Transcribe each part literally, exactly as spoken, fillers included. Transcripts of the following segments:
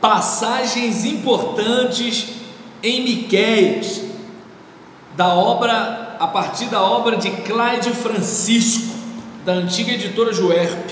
passagens importantes em Miqueias, da obra, a partir da obra de Cláudio Francisco, da antiga editora Juerp.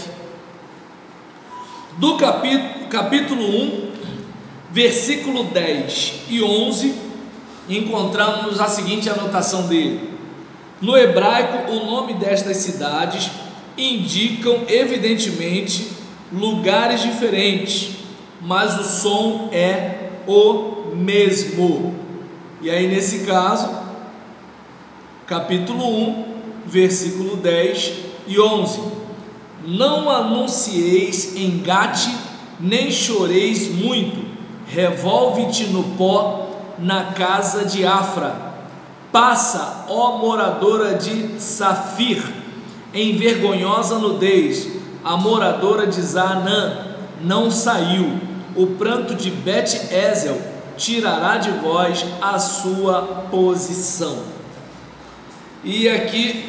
Do capítulo, capítulo um, versículo dez e onze, encontramos a seguinte anotação dele: no hebraico, o nome destas cidades indicam evidentemente lugares diferentes, mas o som é o mesmo. E aí, nesse caso, capítulo um, versículo dez e onze: não anuncieis em Gate, nem choreis muito, revolve-te no pó na casa de Afra. Passa, ó moradora de Safir, em vergonhosa nudez, a moradora de Zaanã não saiu. O pranto de Bet-Ezel tirará de vós a sua posição. E aqui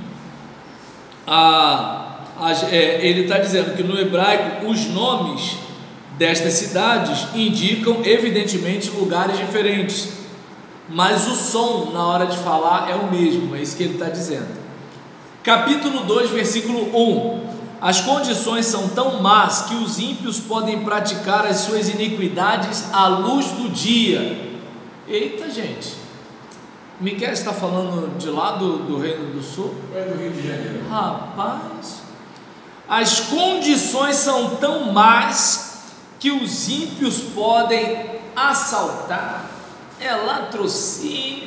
a, a, é, ele está dizendo que no hebraico os nomes destas cidades indicam evidentemente lugares diferentes, mas o som na hora de falar é o mesmo. É isso que ele está dizendo. Capítulo dois, versículo um: as condições são tão más que os ímpios podem praticar as suas iniquidades à luz do dia. Eita, gente, Miqueias está falando de lá do, do Reino do Sul? É do Rio de Janeiro. Rapaz, as condições são tão más que os ímpios podem assaltar, é latrocínio,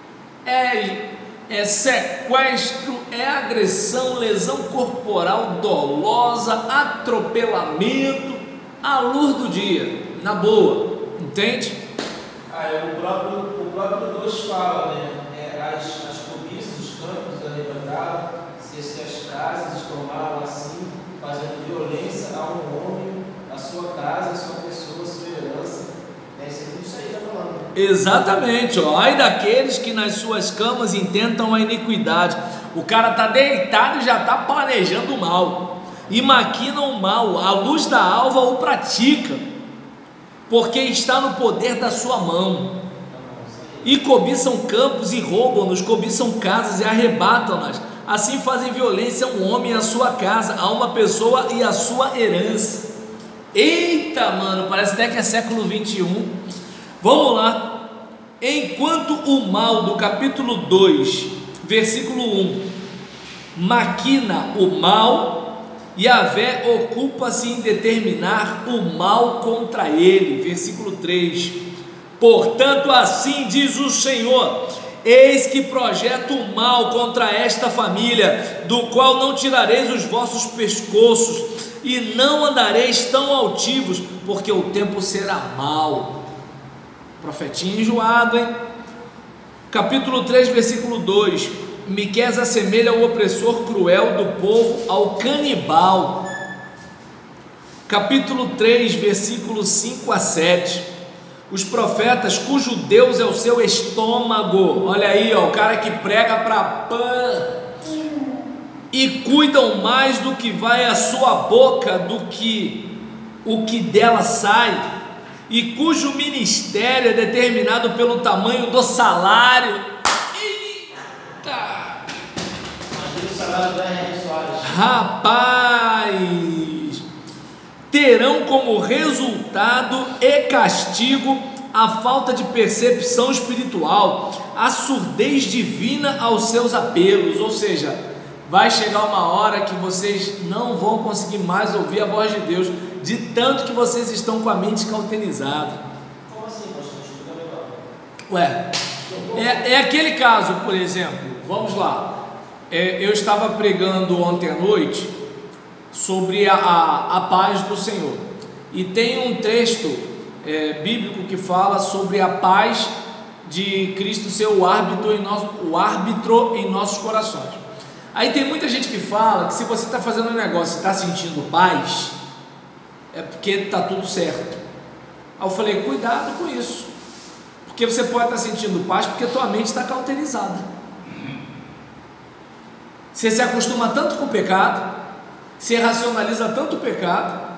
é, é sequestro, é agressão, lesão corporal dolosa, atropelamento, à luz do dia, na boa, entende? Ah, é, o próprio, o próprio Deus fala, né? É, as, as cobiças, os campos arrebatados, se as casas tomaram assim, fazendo violência a um homem, a sua casa, a sua pessoa, a sua herança. É isso aí, isso aí está falando. Exatamente, ó. Ai daqueles que nas suas camas intentam a iniquidade. O cara está deitado e já está planejando o mal, e maquina o mal, a luz da alva o pratica, porque está no poder da sua mão. E cobiçam campos e roubam-nos, cobiçam casas e arrebatam-nas. Assim fazem violência a um homem e a sua casa, a uma pessoa e a sua herança. Eita, mano, parece até que é século vinte e um. Vamos lá. Enquanto o mal do capítulo dois, versículo um, maquina o mal, Yahvé ocupa-se em determinar o mal contra ele. Versículo três: portanto, assim diz o Senhor: eis que projeto o mal contra esta família, do qual não tirareis os vossos pescoços, e não andareis tão altivos, porque o tempo será mau. Profetinho enjoado, hein? Capítulo três, versículo dois: Miqueias assemelha o opressor cruel do povo ao canibal. Capítulo três, versículos cinco a sete: os profetas cujo Deus é o seu estômago, olha aí, ó, o cara que prega para pã, e cuidam mais do que vai à sua boca do que o que dela sai, e cujo ministério é determinado pelo tamanho do salário. Eita! Rapaz, terão como resultado e castigo a falta de percepção espiritual, a surdez divina aos seus apelos. Ou seja, vai chegar uma hora que vocês não vão conseguir mais ouvir a voz de Deus, de tanto que vocês estão com a mente cauterizada. Como assim, pastor? Ué, é, é aquele caso, por exemplo, vamos lá. É, eu estava pregando ontem à noite sobre a, a, a paz do Senhor, e tem um texto é, bíblico que fala sobre a paz de Cristo ser o árbitro em, nosso, o árbitro em nossos corações. Aí tem muita gente que fala que se você está fazendo um negócio e está sentindo paz, é porque está tudo certo. Aí eu falei, cuidado com isso, porque você pode estar sentindo paz porque tua mente está cauterizada. Você se acostuma tanto com o pecado, você racionaliza tanto o pecado,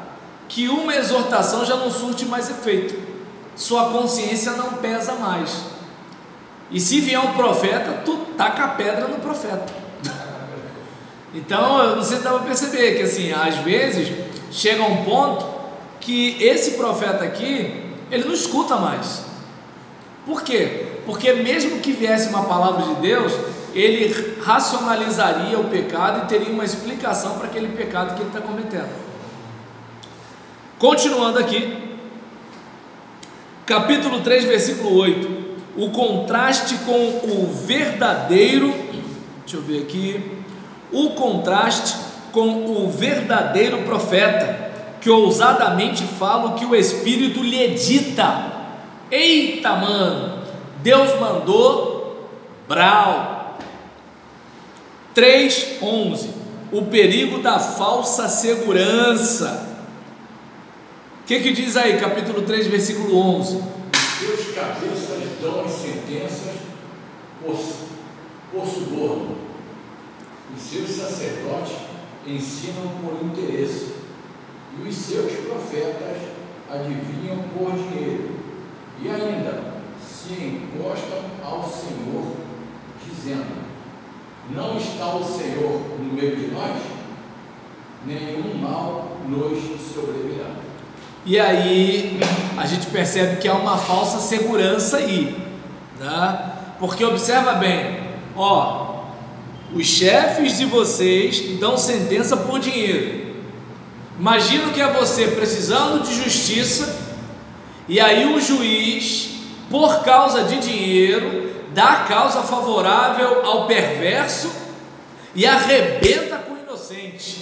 que uma exortação já não surte mais efeito, sua consciência não pesa mais. E se vier um profeta, tu taca a pedra no profeta. Então, eu não sei se dá para perceber que assim, às vezes chega um ponto que esse profeta aqui, ele não escuta mais. Por quê? Porque mesmo que viesse uma palavra de Deus, ele racionalizaria o pecado e teria uma explicação para aquele pecado que ele está cometendo. Continuando aqui, capítulo três, versículo oito, o contraste com o verdadeiro, deixa eu ver aqui, o contraste com o verdadeiro profeta, que ousadamente fala o que o Espírito lhe dita. Eita, mano, Deus mandou, brau. três, onze, o perigo da falsa segurança. O que que diz aí, capítulo três, versículo onze? Os seus cabeças dão as sentenças por, por suborno, os seus sacerdotes ensinam por interesse, e os seus profetas adivinham por dinheiro, e ainda se encostam ao Senhor, dizendo: não está o Senhor no meio de nós? Nenhum mal nos sobrevirá. E aí a gente percebe que há uma falsa segurança aí, né? Porque observa bem, ó, os chefes de vocês dão sentença por dinheiro. Imagina que é você precisando de justiça, e aí o juiz, por causa de dinheiro, dá causa favorável ao perverso e arrebenta com o inocente.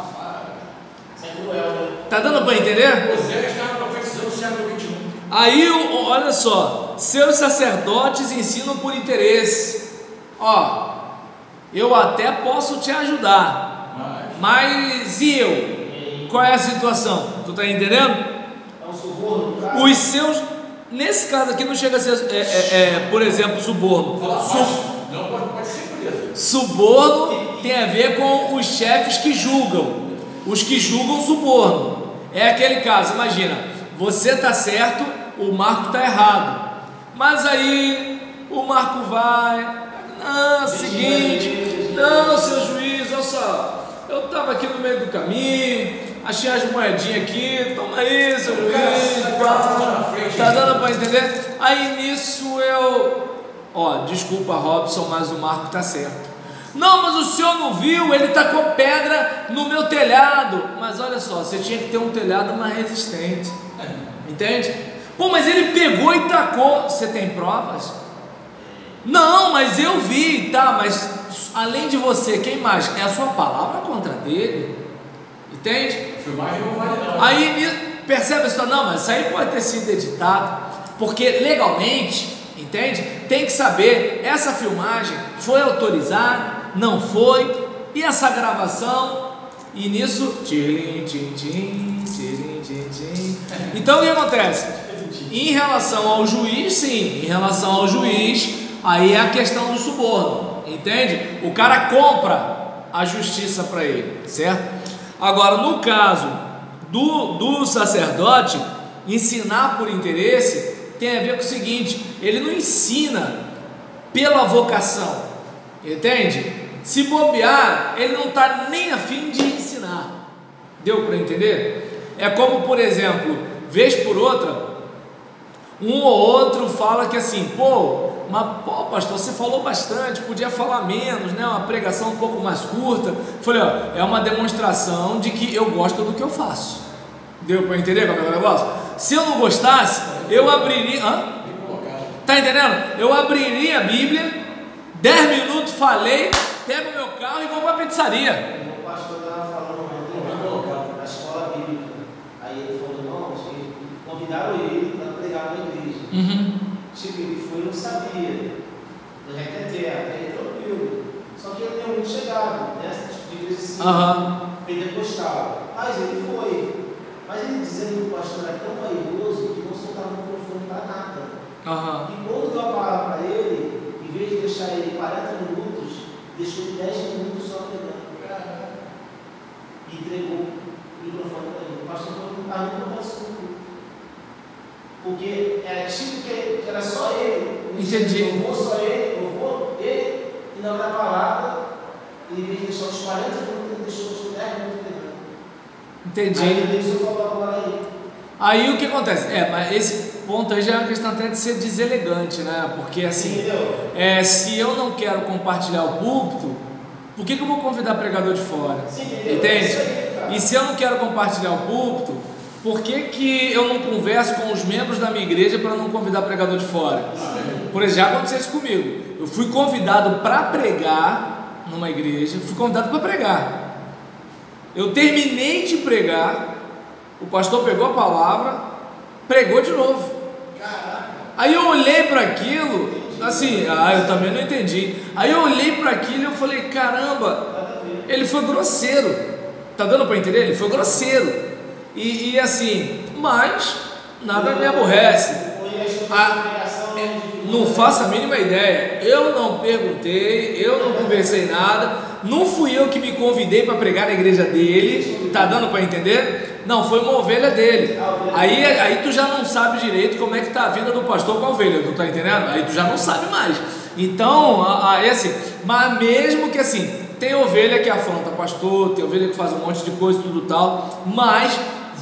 Tá dando para entender? Osés estava profetizando o século vinte e um. Aí, olha só, seus sacerdotes ensinam por interesse. Ó, eu até posso te ajudar, mas, mas e eu? Qual é a situação? Tu tá entendendo? É um suborno, cara. Os seus, nesse caso aqui não chega a ser, é, é, é, por exemplo, suborno. Su, Não pode, pode ser preso. Suborno tem a ver com os chefes que julgam. Os que julgam suborno. É aquele caso, imagina, você está certo, o Marco está errado. Mas aí o Marco vai, não, seguinte, não, seu juiz, olha só, eu estava aqui no meio do caminho, achei as moedinhas aqui, toma aí, seu juiz, tá dando para entender? Aí nisso eu, ó, desculpa, Robson, mas o Marco está certo. Não, mas o senhor não viu, ele tacou pedra no meu telhado. Mas olha só, você tinha que ter um telhado mais resistente, entende? Pô, mas ele pegou e tacou. Você tem provas? Não, mas eu vi, tá, mas além de você, quem mais? É a sua palavra contra dele, entende? Filmagem não vale não. Aí percebe a situação, não, mas isso aí pode ter sido editado, porque legalmente, entende? Tem que saber, essa filmagem foi autorizada, não foi, e essa gravação, e nisso, tchirim, tchim, tchim, tchirim, tchim, tchim. Então o que acontece? Em relação ao juiz, sim, em relação ao juiz, aí é a questão do suborno, entende? O cara compra a justiça para ele, certo? Agora, no caso do, do sacerdote, ensinar por interesse tem a ver com o seguinte: ele não ensina pela vocação, entende? Se bobear, ele não está nem a fim de ensinar. Deu para entender? É como, por exemplo, vez por outra, um ou outro fala que assim, pô, mas pô, pastor, você falou bastante, podia falar menos, né? Uma pregação um pouco mais curta. Falei, ó, é uma demonstração de que eu gosto do que eu faço. Deu para entender como é o negócio? Se eu não gostasse, eu abriria. Hã? Tá entendendo? Eu abriria a Bíblia, dez minutos falei, pego o meu carro e vou para a pizzaria. O pastor estava falando ontem na escola bíblica. Aí ele falou, não, convidaram ele para pregar na igreja. Uhum. Tipo, ele foi e não sabia. Do requeté, até ele tranquilo. Só que ele é muito chegado, né? Tipo de igreja assim, Uhum. pentecostal. Mas ele foi. Mas ele dizendo que o pastor era tão vaidoso que não soltava o microfone para nada. Uhum. E quando deu a palavra para ele, em vez de deixar ele quarenta minutos, deixou dez minutos só pregando. E entregou o microfone para ele. O pastor falou que não estava Porque é tipo que era só ele. Entendi. Louvou só ele, louvou ele, e na hora da palavra, ele deixou os quarenta minutos, ele deixou os dez minutos. Entendi. Aí ele deixou falar agora aí. Aí o que acontece? É, mas esse ponto aí já é uma questão até de ser deselegante, né? Porque assim, é, se eu não quero compartilhar o púlpito, por que, que eu vou convidar pregador de fora? Sim, entende? E se eu não quero compartilhar o púlpito, por que, que eu não converso com os membros da minha igreja para não convidar pregador de fora? Por exemplo, já aconteceu isso comigo. Eu fui convidado para pregar numa igreja, fui convidado para pregar. Eu terminei de pregar, o pastor pegou a palavra, pregou de novo. Aí eu olhei para aquilo, assim, ah, eu também não entendi. Aí eu olhei para aquilo e eu falei, caramba, ele foi grosseiro. Tá dando para entender? Ele foi grosseiro. E, e assim, mas nada me aborrece. A, não faço a mínima ideia. Eu não perguntei, eu não conversei nada. Não fui eu que me convidei para pregar na igreja dele. Tá dando para entender? Não, foi uma ovelha dele. Aí, aí tu já não sabe direito como é que tá a vida do pastor com a ovelha. Tu tá entendendo? Aí tu já não sabe mais. Então, aí assim, mas mesmo que assim, tem ovelha que afronta pastor, tem ovelha que faz um monte de coisa e tudo tal, mas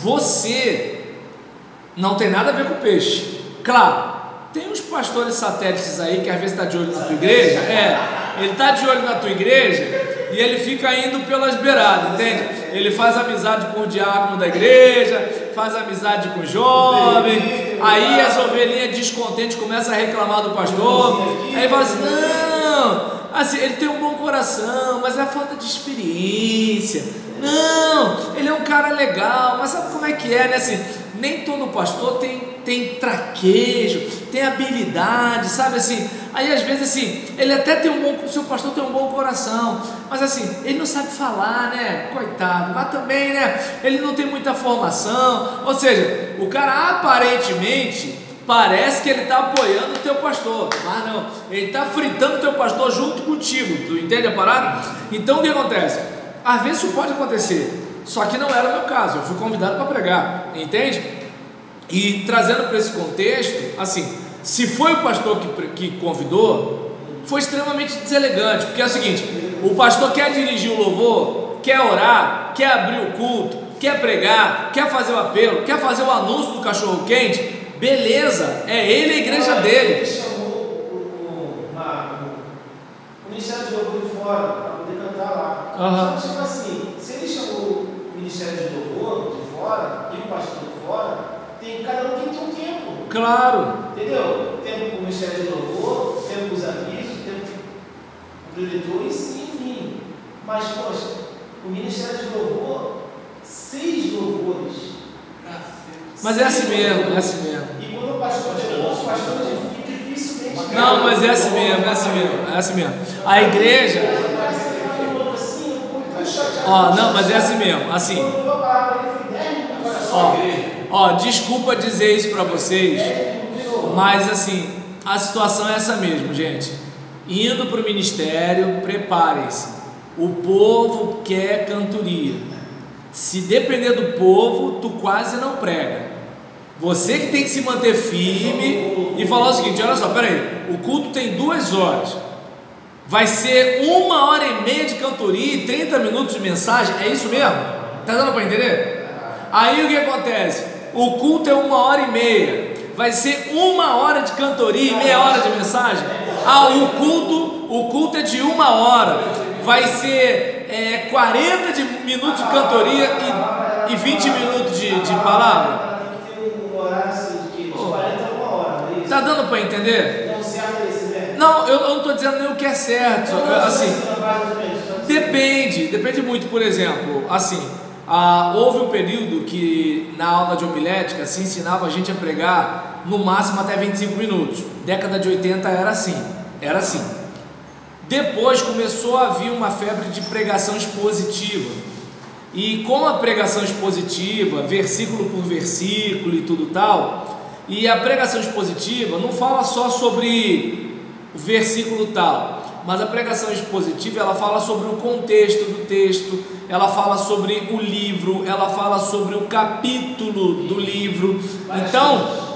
você não tem nada a ver com o peixe. Claro, tem uns pastores satélites aí que às vezes está de olho na tua igreja. É, ele está de olho na tua igreja e ele fica indo pelas beiradas, entende? Ele faz amizade com o diácono da igreja, faz amizade com o jovem, aí as ovelhinhas descontentes começam a reclamar do pastor, aí fala assim, não, assim, ele tem um bom coração, mas é falta de experiência. Não, ele é um cara legal, mas sabe como é que é, né? Assim, nem todo pastor tem, tem traquejo, tem habilidade, sabe assim? Aí às vezes assim, ele até tem um bom, o seu pastor tem um bom coração, mas assim, ele não sabe falar, né? Coitado, mas também, né? Ele não tem muita formação, ou seja, o cara aparentemente parece que ele está apoiando o teu pastor, mas não, ele está fritando o teu pastor junto contigo, tu entende a parada? Então o que acontece? Às vezes isso pode acontecer, só que não era o meu caso, eu fui convidado para pregar, entende? E trazendo para esse contexto, assim, se foi o pastor que, que convidou, foi extremamente deselegante, porque é o seguinte, o pastor quer dirigir o louvor, quer orar, quer abrir o culto, quer pregar, quer fazer o apelo, quer fazer o anúncio do cachorro quente, beleza, é ele e a igreja dele. Ele chamou o, uma, o Ministério de Louvor de fora para poder cantar lá. Uhum. Então, tipo assim, se ele chamou o Ministério de Louvor de fora e o pastor de fora, tem, cada um tem que ter um tempo. Claro. Entendeu? Tempo para o Ministério de Louvor, tempo para os avisos, tempo para o preletor, enfim. Mas, poxa, o Ministério de Louvor, seis louvores. Mas é assim mesmo, é assim mesmo. E quando o pastor chegou, os pastores dificilmente. Não, mas é assim mesmo, é assim mesmo, é assim mesmo. A igreja. Ó, não, mas é assim mesmo, assim. Ó, ó, desculpa dizer isso para vocês, mas assim, a situação é essa mesmo, gente. Indo para o ministério, preparem-se. O povo quer cantoria. Se depender do povo, tu quase não prega. Você que tem que se manter firme e falar o seguinte: olha só, peraí, o culto tem duas horas, vai ser uma hora e meia de cantoria e trinta minutos de mensagem, é isso mesmo? Tá dando para entender? Aí o que acontece? O culto é uma hora e meia, vai ser uma hora de cantoria e meia hora de mensagem. Ah, o culto, o culto é de uma hora, vai ser é, quarenta de minutos de cantoria e, e vinte minutos de, de palavra. Tá dando para entender? Não, eu não estou dizendo nem o que é certo. Assim, depende, depende muito. Por exemplo, assim, ah, houve um período que na aula de homilética se ensinava a gente a pregar no máximo até vinte e cinco minutos. Década de oitenta era assim, era assim. Depois começou a vir uma febre de pregação expositiva. E com a pregação expositiva, versículo por versículo e tudo tal, e a pregação expositiva não fala só sobre o versículo tal, mas a pregação expositiva ela fala sobre o contexto do texto, ela fala sobre o livro, ela fala sobre o capítulo do livro. Então,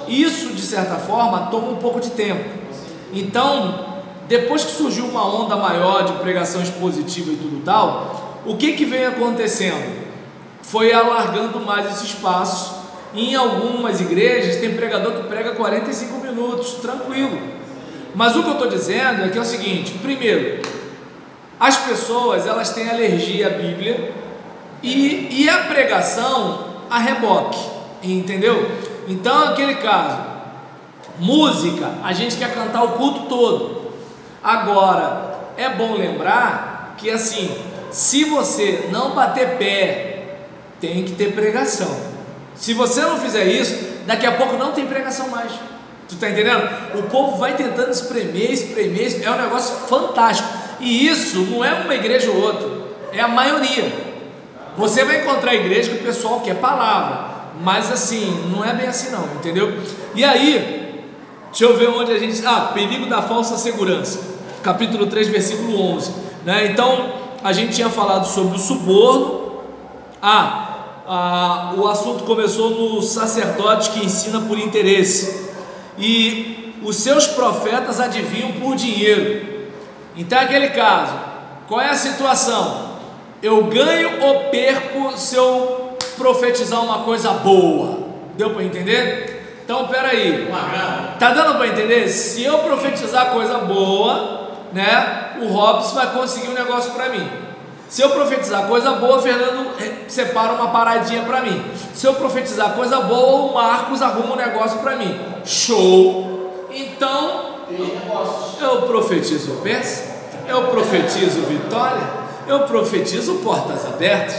isso de certa forma toma um pouco de tempo. Então, depois que surgiu uma onda maior de pregação expositiva e tudo tal, o que que vem acontecendo? Foi alargando mais esse espaço. Em algumas igrejas tem pregador que prega quarenta e cinco minutos, tranquilo. Mas o que eu estou dizendo é que é o seguinte: primeiro, as pessoas elas têm alergia à Bíblia e, e a pregação a reboque, entendeu? Então, aquele caso, música, a gente quer cantar o culto todo. Agora, é bom lembrar que assim, se você não bater pé, tem que ter pregação. Se você não fizer isso, daqui a pouco não tem pregação mais. Tu tá entendendo? O povo vai tentando espremer, espremer, espremer. É um negócio fantástico. E isso não é uma igreja ou outra, é a maioria. Você vai encontrar igreja que o pessoal quer palavra, mas assim, não é bem assim não, entendeu? E aí, deixa eu ver onde a gente... Ah, perigo da falsa segurança, capítulo três, versículo onze, né? Então, a gente tinha falado sobre o suborno. Ah, ah, o assunto começou no sacerdote que ensina por interesse, e os seus profetas adivinham por dinheiro. Então é aquele caso, qual é a situação? Eu ganho ou perco se eu profetizar uma coisa boa? Deu para entender? Então peraí, tá dando para entender? Se eu profetizar coisa boa, né, o Robson vai conseguir um negócio para mim. Se eu profetizar coisa boa, o Fernando separa uma paradinha para mim. Se eu profetizar coisa boa, o Marcos arruma um negócio para mim. Show! Então, eu profetizo bênção, eu profetizo vitória, eu profetizo portas abertas.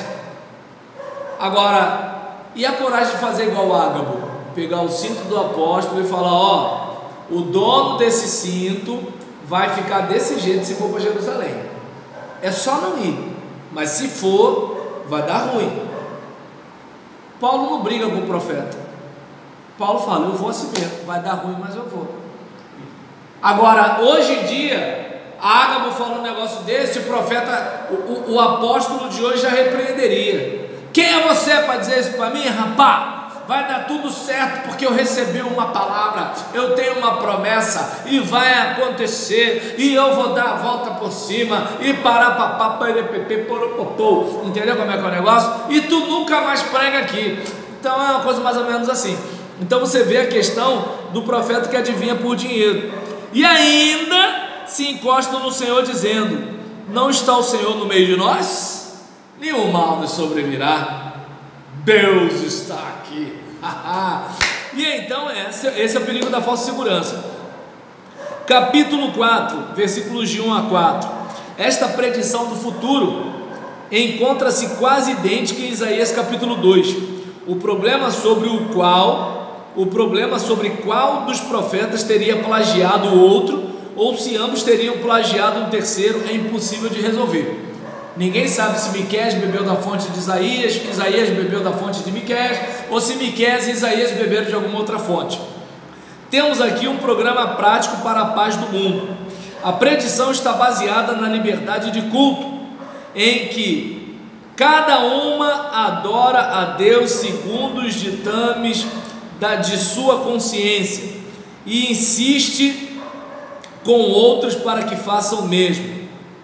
Agora, e a coragem de fazer igual o Ágabo? Pegar o cinto do apóstolo e falar: ó, o dono desse cinto vai ficar desse jeito se for para Jerusalém. É só não ir, mas se for, vai dar ruim. Paulo não briga com o profeta. Paulo fala: eu vou assim mesmo, vai dar ruim, mas eu vou. Agora, hoje em dia, Ágabo fala um negócio desse, o profeta, o, o, o apóstolo de hoje já repreenderia. Quem é você para dizer isso para mim, rapaz? Vai dar tudo certo porque eu recebi uma palavra, eu tenho uma promessa e vai acontecer, e eu vou dar a volta por cima e parar papá, poropopô. Entendeu como é que é o negócio? E tu nunca mais prega aqui. Então é uma coisa mais ou menos assim. Então você vê a questão do profeta que adivinha por dinheiro e ainda se encosta no Senhor dizendo: não está o Senhor no meio de nós? Nenhum mal nos sobrevirá. Deus está aqui. E então esse, esse é o perigo da falsa segurança. Capítulo quatro, versículos de um a quatro. Esta predição do futuro encontra-se quase idêntica em Isaías capítulo dois. O problema sobre o qual O problema sobre qual dos profetas teria plagiado o outro, ou se ambos teriam plagiado um terceiro, é impossível de resolver. Ninguém sabe se Miqueias bebeu da fonte de Isaías, Isaías bebeu da fonte de Miqueias, ou se Miqueias e Isaías beberam de alguma outra fonte. Temos aqui um programa prático para a paz do mundo. A predição está baseada na liberdade de culto, em que cada uma adora a Deus segundo os ditames da, de sua consciência e insiste com outros para que façam o mesmo.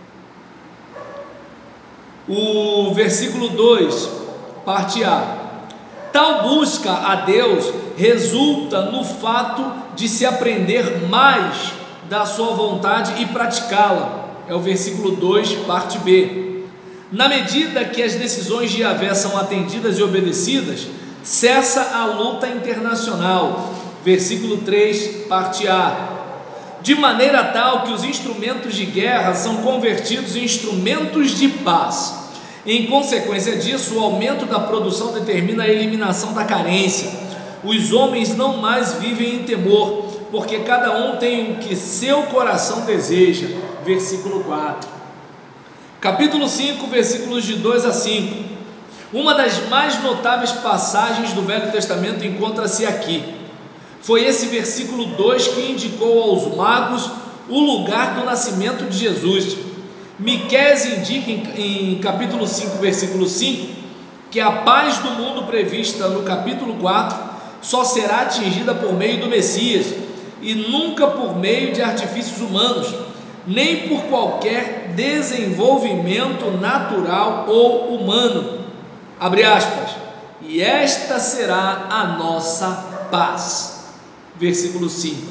O versículo dois, parte A. Tal busca a Deus resulta no fato de se aprender mais da sua vontade e praticá-la. É o versículo dois, parte B. Na medida que as decisões de Yahvé são atendidas e obedecidas, cessa a luta internacional. Versículo três, parte A. De maneira tal que os instrumentos de guerra são convertidos em instrumentos de paz. Em consequência disso, o aumento da produção determina a eliminação da carência. Os homens não mais vivem em temor, porque cada um tem o que seu coração deseja. Versículo quatro. Capítulo cinco, versículos de dois a cinco. Uma das mais notáveis passagens do Velho Testamento encontra-se aqui. Foi esse versículo dois que indicou aos magos o lugar do nascimento de Jesus. Miqueias indica em, em capítulo cinco, versículo cinco, que a paz do mundo prevista no capítulo quatro só será atingida por meio do Messias, e nunca por meio de artifícios humanos, nem por qualquer desenvolvimento natural ou humano. Abre aspas. E esta será a nossa paz. Versículo cinco.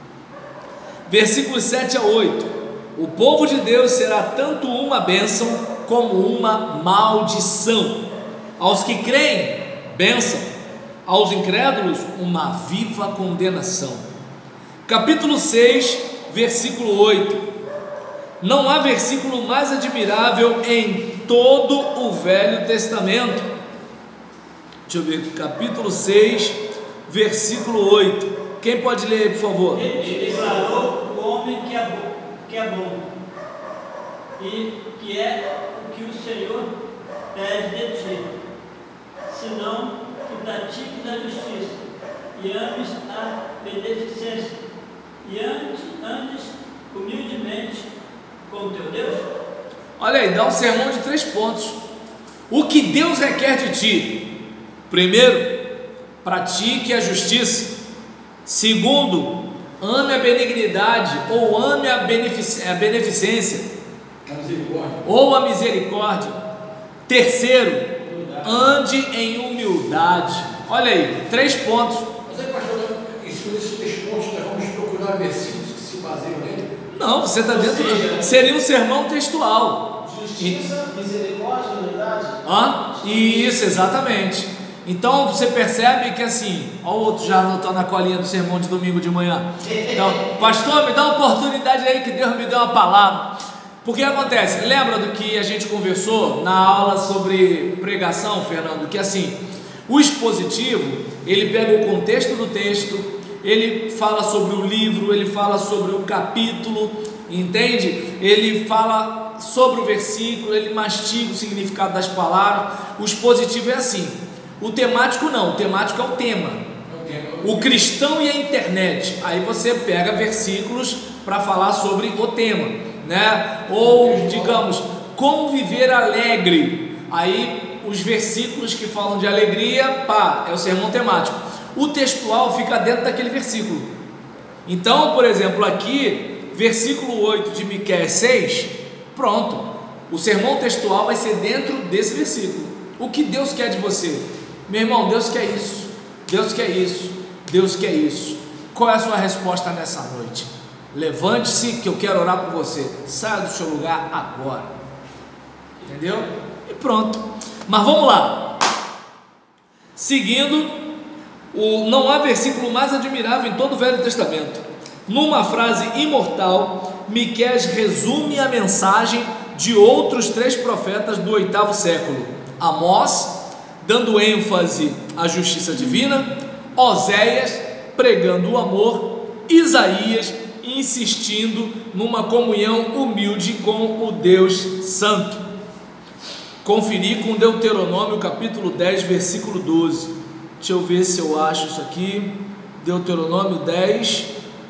Versículos sete a oito. O povo de Deus será tanto uma bênção como uma maldição. Aos que creem, bênção. Aos incrédulos, uma viva condenação. Capítulo seis, versículo oito. Não há versículo mais admirável em todo o Velho Testamento. Deixa eu ver, capítulo seis, versículo oito. Quem pode ler aí, por favor? Ele declarou o homem que é bom, que é bom, e que é o que o Senhor pede de ti, senão que pratiques a justiça e ames a beneficência, e antes, antes humildemente com o teu Deus. Olha aí, dá um sermão de três pontos. O que Deus requer de ti? Primeiro, pratique a justiça. Segundo, ame a benignidade, ou ame a, benefic- a beneficência, A misericórdia. ou a misericórdia. Terceiro, ande em humildade. Olha aí, três pontos. Mas aí, pastor, em cima desses três pontos, nós vamos procurar versículos que se baseiam nele. Não, você está dentro. seja, Seria um sermão textual. Justiça, misericórdia, unidade. Ah, isso, exatamente. Então você percebe que assim, olha o outro já anotando a colinha do sermão de domingo de manhã. Então, pastor, me dá uma oportunidade aí que Deus me deu uma palavra. Porque acontece, lembra do que a gente conversou na aula sobre pregação, Fernando? Que assim, o expositivo, ele pega o contexto do texto, ele fala sobre o livro, ele fala sobre o capítulo, entende? Ele fala sobre o versículo, ele mastiga o significado das palavras. O expositivo é assim. O temático não, o temático é o tema. O cristão e a internet. Aí você pega versículos para falar sobre o tema, né? Ou, digamos, como viver alegre. Aí os versículos que falam de alegria, pá, é o sermão temático. O textual fica dentro daquele versículo. Então, por exemplo, aqui, versículo oito de Miqueias seis, pronto. O sermão textual vai ser dentro desse versículo. O que Deus quer de você? Meu irmão, Deus quer isso, Deus quer isso, Deus quer isso. Qual é a sua resposta nessa noite? Levante-se que eu quero orar por você. Saia do seu lugar agora. Entendeu? E pronto. Mas vamos lá. Seguindo, o, não há versículo mais admirável em todo o Velho Testamento. Numa frase imortal, Miqueias resume a mensagem de outros três profetas do oitavo século: Amós, dando ênfase à justiça divina; Oséias, pregando o amor; Isaías, insistindo numa comunhão humilde com o Deus Santo. Conferir com Deuteronômio capítulo dez, versículo doze. Deixa eu ver se eu acho isso aqui. Deuteronômio dez,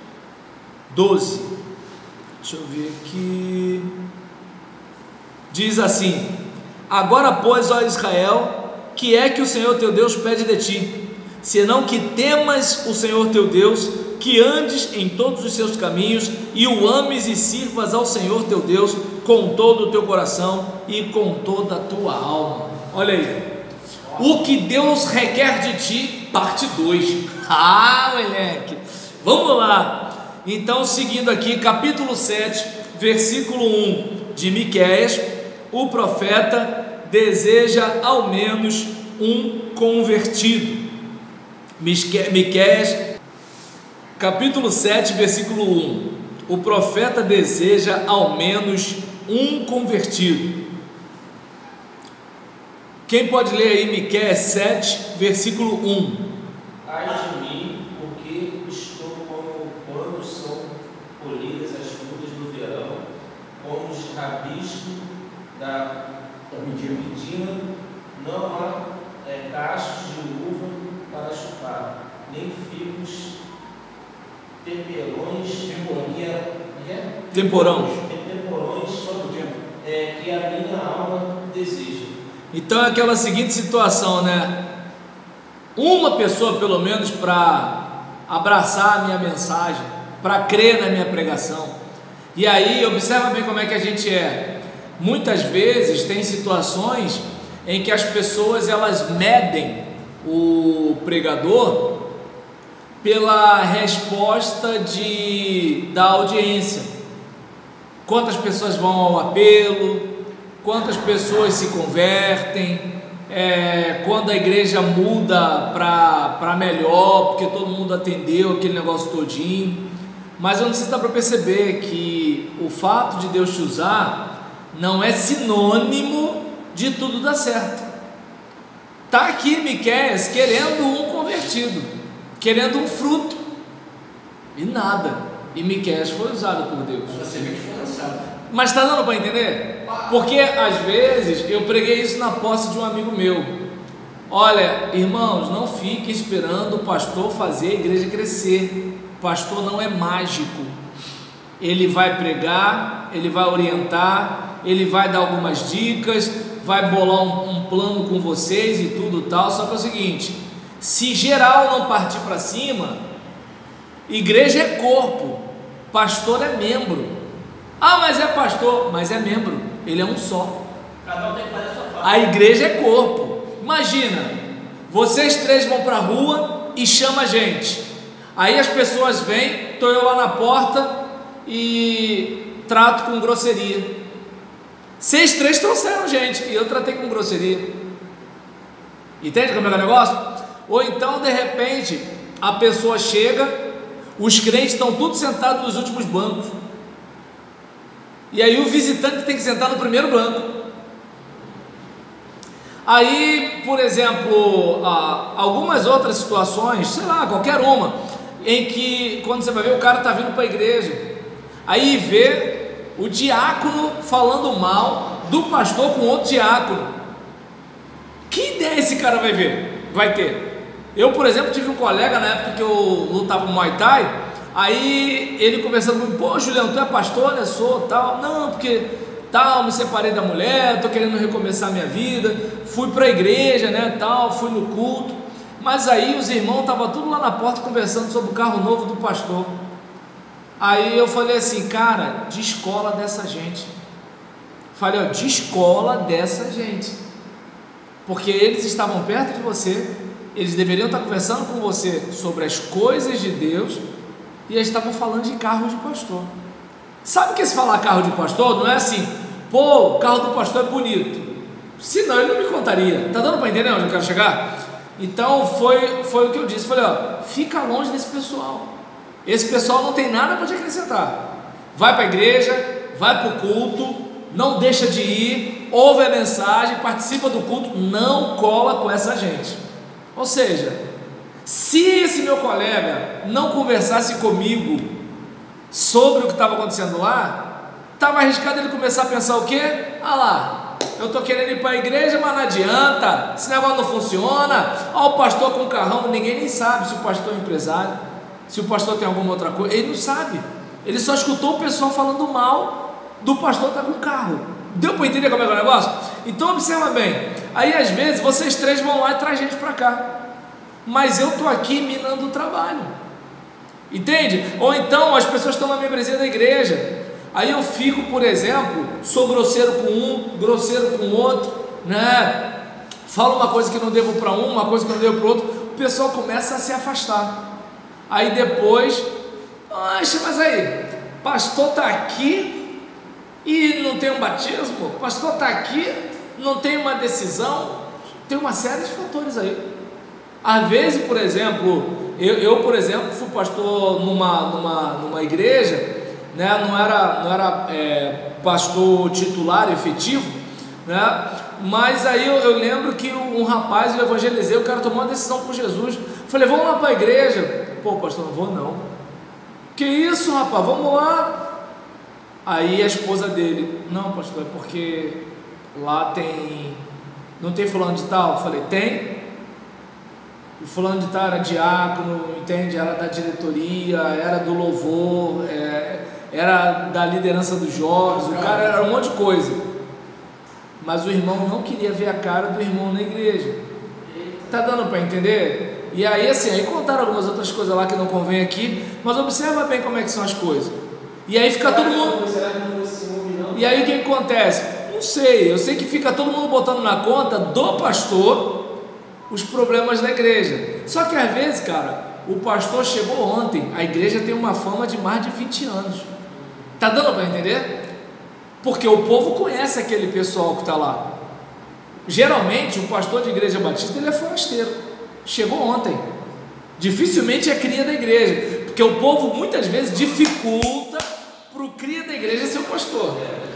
doze. Deixa eu ver aqui. Diz assim: agora, pois, ó Israel, que é que o Senhor teu Deus pede de ti, senão que temas o Senhor teu Deus, que andes em todos os seus caminhos e o ames e sirvas ao Senhor teu Deus com todo o teu coração e com toda a tua alma. Olha aí, o que Deus requer de ti, parte dois. Ah, moleque, vamos lá. Então, seguindo aqui, capítulo sete, versículo um de Miqueias, o profeta deseja ao menos um convertido. Miqueias, capítulo sete, versículo um. O profeta deseja ao menos um convertido. Quem pode ler aí Miqueias sete, versículo um? Ai de mim, porque estou como quando são colhidas as frutas do verão, como os rabiscos da medina, não há é, cachos de uva para chupar, nem figos, temperões, que é, é? Temporão. temporões é, que a minha alma deseja. Então é aquela seguinte situação, né? uma pessoa pelo menos para abraçar a minha mensagem, para crer na minha pregação. E aí, observa bem como é que a gente é. Muitas vezes tem situações em que as pessoas elas medem o pregador pela resposta de, da audiência. Quantas pessoas vão ao apelo, quantas pessoas se convertem, é, quando a igreja muda para melhor, porque todo mundo atendeu aquele negócio todinho. Mas eu não sei se dá para perceber que o fato de Deus te usar não é sinônimo de tudo dar certo. Está aqui Miqueias querendo um convertido, querendo um fruto, e nada. E Miqueias foi usado por Deus. Mas a semente foi lançada. Mas está dando para entender? Porque às vezes eu preguei isso na posse de um amigo meu. Olha, irmãos, não fiquem esperando o pastor fazer a igreja crescer. O pastor não é mágico. Ele vai pregar, ele vai orientar, ele vai dar algumas dicas, vai bolar um, um plano com vocês e tudo tal. Só que é o seguinte: se geral não partir para cima, igreja é corpo, pastor é membro. Ah, mas é pastor, mas é membro, ele é um só. Cada um tem que fazer a sua parte. A igreja é corpo. Imagina, vocês três vão para a rua e chamam a gente. Aí as pessoas vêm, estou eu lá na porta e trato com grosseria. Vocês três trouxeram gente e eu tratei com grosseria. Entende como é que é o negócio? Ou então, de repente, a pessoa chega, os crentes estão todos sentados nos últimos bancos. E aí o visitante tem que sentar no primeiro banco. Aí, por exemplo, algumas outras situações, sei lá, qualquer uma, em que quando você vai ver o cara está vindo para a igreja, aí vê o diácono falando mal do pastor com outro diácono. Que ideia esse cara vai ver? Vai ter? Eu, por exemplo, tive um colega na época que eu lutava no Muay Thai. Aí ele conversando comigo: pô, Juliano, tu é pastor, né? Sou, tal. Não, porque tal, me separei da mulher, tô querendo recomeçar minha vida, fui para a igreja, né, tal, fui no culto. Mas aí os irmãos estavam tudo lá na porta conversando sobre o carro novo do pastor. Aí eu falei assim: cara, descola dessa gente. Falei, ó, descola dessa gente, porque eles estavam perto de você, eles deveriam estar conversando com você sobre as coisas de Deus, e eles estavam falando de carro de pastor. Sabe o que é se falar carro de pastor? Não é assim: pô, o carro do pastor é bonito, senão ele não me contaria. Tá dando para entender onde eu quero chegar? Então foi, foi o que eu disse. Falei, ó, fica longe desse pessoal. Esse pessoal não tem nada para te acrescentar. Vai para a igreja, vai para o culto, não deixa de ir, ouve a mensagem, participa do culto, não cola com essa gente. Ou seja, se esse meu colega não conversasse comigo sobre o que estava acontecendo lá, estava arriscado ele começar a pensar o quê? Ah lá, eu estou querendo ir para a igreja, mas não adianta, esse negócio não funciona. Olha o pastor com carrão, ninguém nem sabe se o pastor é empresário, se o pastor tem alguma outra coisa, ele não sabe. Ele só escutou o pessoal falando mal do pastor estar com carro. Deu para entender como é que é o negócio? Então observa bem, aí às vezes vocês três vão lá e trazem gente para cá, mas eu estou aqui minando o trabalho, entende? Ou então as pessoas estão na membresia da igreja, aí eu fico, por exemplo, sou grosseiro com um, grosseiro com o outro, né? Falo uma coisa que não devo para um, uma coisa que não devo para o outro, o pessoal começa a se afastar. Aí depois, poxa, mas aí, pastor está aqui e não tem um batismo, pastor está aqui, não tem uma decisão, tem uma série de fatores aí. Às vezes, por exemplo, eu, eu por exemplo, fui pastor numa, numa, numa igreja, né? Não era, não era é, pastor titular efetivo, né? Mas aí eu, eu lembro que um rapaz, eu evangelizei, o cara tomou uma decisão com Jesus. Falei, vamos lá para a igreja. Pô, pastor, não vou não. Que isso, rapaz, vamos lá. Aí a esposa dele: não, pastor, é porque lá tem, não tem fulano de tal? Eu falei, tem. O fulano de tal era diácono, entende? Era da diretoria, era do louvor, é, era da liderança dos jovens, o cara era um monte de coisa. Mas o irmão não queria ver a cara do irmão na igreja. Tá dando para entender? E aí assim, aí contaram algumas outras coisas lá que não convém aqui, mas observa bem como é que são as coisas. E aí fica todo mundo... Será que não foi ciúme, não? E aí o que acontece? Não sei, eu sei que fica todo mundo botando na conta do pastor os problemas da igreja. Só que às vezes, cara, o pastor chegou ontem, a igreja tem uma fama de mais de vinte anos. Tá dando para entender? Porque o povo conhece aquele pessoal que está lá. Geralmente o pastor de igreja batista ele é forasteiro, chegou ontem, dificilmente é cria da igreja, porque o povo muitas vezes dificulta para o cria da igreja ser o pastor.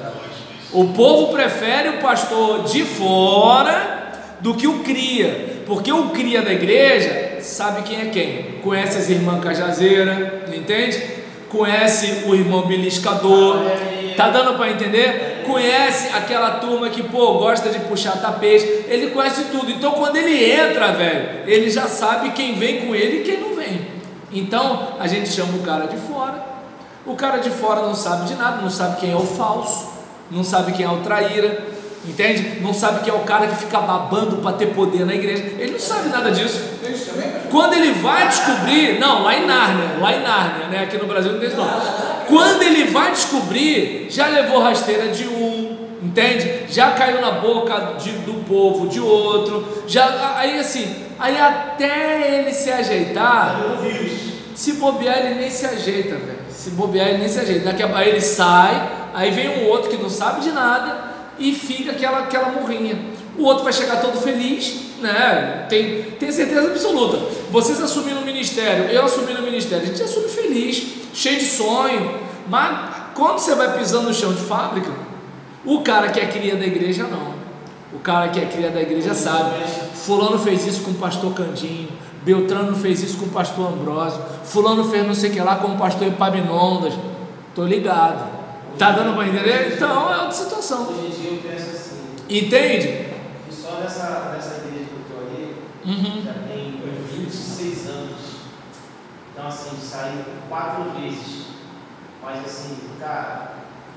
O povo prefere o pastor de fora do que o cria, porque o cria da igreja sabe quem é quem, conhece as irmãs cajazeiras, entende? Conhece o irmão beliscador, tá dando para entender? Conhece aquela turma que, pô, gosta de puxar tapete, ele conhece tudo, então quando ele entra, velho, ele já sabe quem vem com ele e quem não vem. Então, a gente chama o cara de fora, o cara de fora não sabe de nada, não sabe quem é o falso, não sabe quem é o traíra, entende? Não sabe quem é o cara que fica babando para ter poder na igreja, ele não sabe nada disso. Quando ele vai descobrir, não, lá em Nárnia, lá em Nárnia, né? Aqui no Brasil não tem isso não. Quando ele vai descobrir, já levou rasteira de um, entende? Já caiu na boca de, do povo de outro, já, aí assim, aí até ele se ajeitar, se bobear ele nem se ajeita, velho. Se bobear ele nem se ajeita. Daqui a aí ele sai, aí vem um outro que não sabe de nada e fica aquela, aquela morrinha. O outro vai chegar todo feliz, né? Tem, tem certeza absoluta. Vocês assumiram o ministério, eu assumi no ministério, a gente assume feliz, cheio de sonho. Mas quando você vai pisando no chão de fábrica, o cara que é cria da igreja não. O cara que é cria da igreja sabe. Fulano fez isso com o pastor Candinho, Beltrano fez isso com o pastor Ambrósio, fulano fez não sei o que lá com o pastor Epaminondas. Tô ligado. Tá dando para entender? Então é outra situação. Hoje em dia eu penso assim. Entende? E só nessa, nessa igreja que eu estou ali, Uhum. já tem vinte e seis anos. Então assim, saí quatro vezes. Mas assim, cara,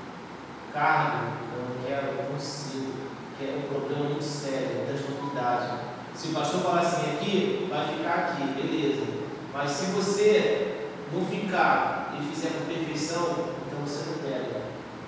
cargo, eu não quero, eu não consigo, que é um problema muito sério, é responsabilidade. Se o pastor falar assim, aqui, vai ficar aqui, beleza. Mas se você não ficar e fizer com perfeição, então você não pega.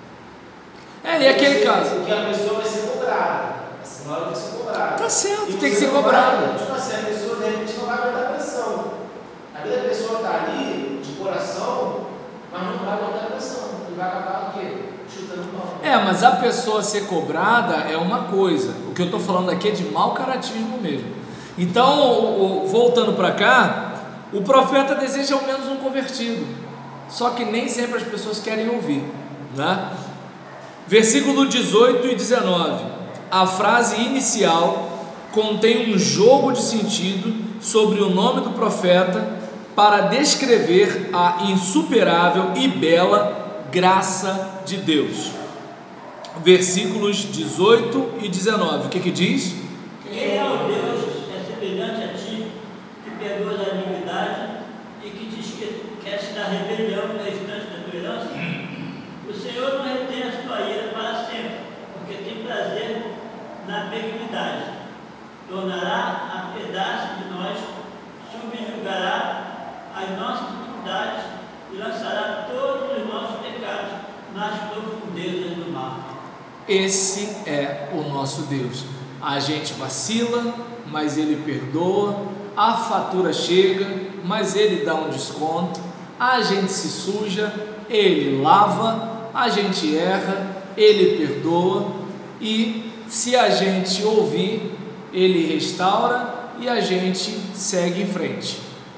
É, e aquele você, caso? Porque a pessoa vai ser cobrada. A senhora tem que ser cobrada. Tá certo, E tem que você ser não cobrado. vai- Tipo assim, a pessoa de repente não vai aguentar pressão. A vida da pessoa está ali, de coração, mas não vai aguentar pressão. E vai acabar o quê? Chutando pau. É, mas a pessoa ser cobrada é uma coisa. O que eu estou falando aqui é de mau caratismo mesmo. Então, o- o- voltando para cá, o profeta deseja ao menos um convertido. Só que nem sempre as pessoas querem ouvir, né? Versículo dezoito e dezenove. A frase inicial contém um jogo de sentido sobre o nome do profeta para descrever a insuperável e bela graça de Deus. Versículos dezoito e dezenove. O que que diz? Quem é o Deus que é semelhante a ti, que perdoa a iniquidade e que te esquece da rebelião na instante da tua herança? O Senhor não retém a sua ira para sempre, porque tem prazer na benignidade. Tornará a pedaço de nós, subjugará as nossas iniquidades e lançará todos os nossos pecados nas profundezas do mar. Esse é o nosso Deus. A gente vacila, mas Ele perdoa. A fatura chega, mas Ele dá um desconto. A gente se suja, Ele lava. A gente erra, Ele perdoa. E se a gente ouvir, Ele restaura e a gente segue em frente.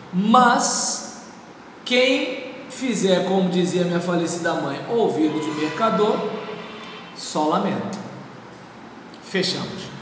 Mas quem fizer, como dizia minha falecida mãe, ouvido de mercador, só lamento. Fechamos.